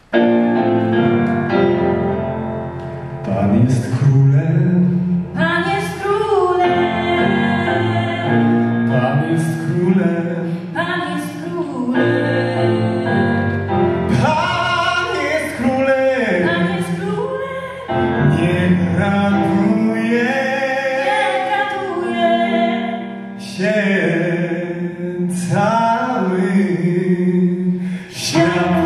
Pan jest królem. Pan jest królem. Pan jest królem. Pan jest królem. Pan jest królem. Pan jest królem. Niech raduje się cały świat.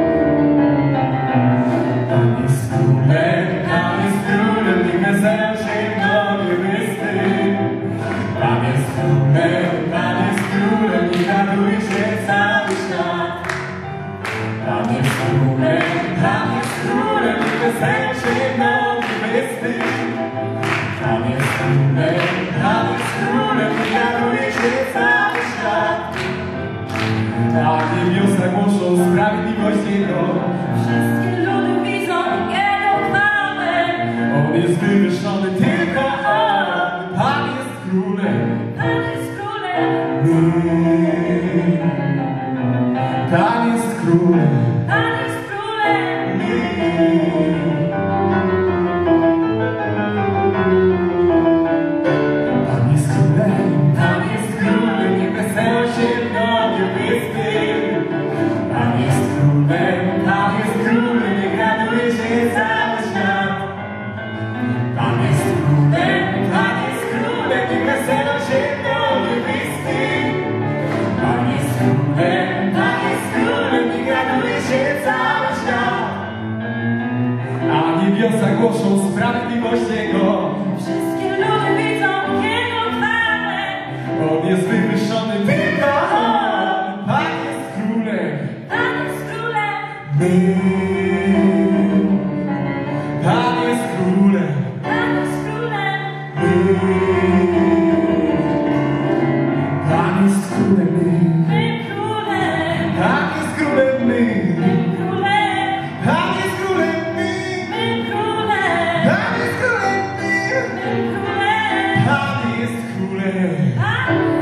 Pan jest królem, niech wesela się w nowie wystyd. Pan jest królem, niech raduje się cały świat. Pan jest królem, niech wesela się w nowie wystyd. Pan jest królem, niech raduje się cały świat. A niebiosa głoszą sprawiedliwość Jego. Wszystkie ludy widzą Jego chwałę. On jest wywyższony, tylko On. Pan jest królem. Pan jest królem. Pan jest królem. Pan jest królem. Pan jest królem, niech wesela się w nowie wystyd. Pan jest królem, niech raduje się cały świat. Pan jest królem, niech wesela się w nowie wystyd. Pan jest królem, niech raduje się cały świat. A niebiosa głoszą sprawiedliwość Jego. Wszystkie ludy widzą Jego chwałę. On jest wywyższony, tylko On. Pan jest królem. Pan jest królem. Pan jest królem. Pan jest królem. Pan jest królem. My królem. Pan jest królem. My królem. Pan jest królem. My królem. Pan jest królem. My królem. Pan jest królem. Pan